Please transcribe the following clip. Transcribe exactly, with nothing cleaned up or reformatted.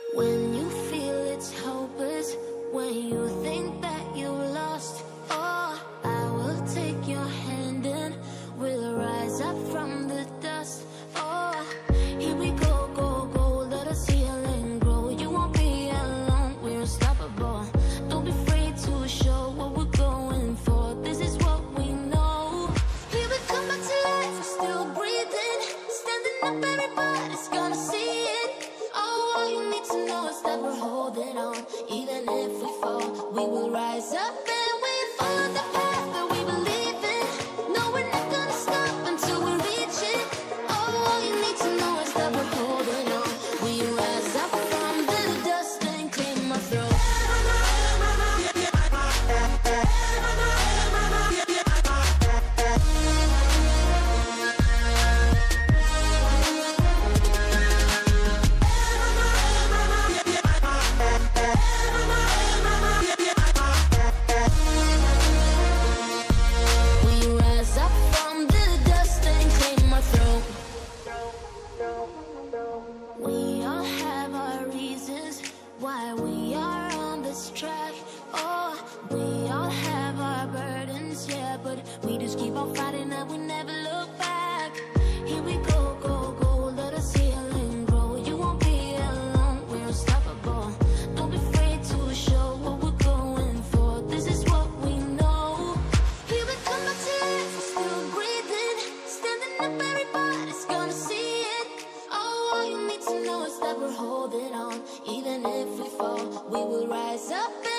When you feel it's hopeless, when you think that you lost, oh, I will take your hand and we'll rise up from the dust. Oh, here we go, go, go, let us heal and grow. You won't be alone, we're unstoppable. Don't be afraid to show what we're going for. This is what we know. Here we come back to life, we're still breathing. Standing up, everybody's gonna see it. Oh, all you need to know is that we're holding on. Even if we fall, we will rise up and we follow the path that we believe in. No, we're not gonna stop until we reach it. Oh, all you need to know is that we're holding on. We rise up from the dust and clean my throat. We all have our reasons why we are on this track. Oh, we all have our burdens, yeah, but we just keep on fighting and we never look back. Here we go, go, go, let us heal and grow. You won't be alone, we're unstoppable. Don't be afraid to show what we're going for. This is what we know. Here we come back to life, we're still breathing. Standing up, everybody's gonna see it. Oh, all you need to know is that we're holding on. Even if we fall, we will rise up.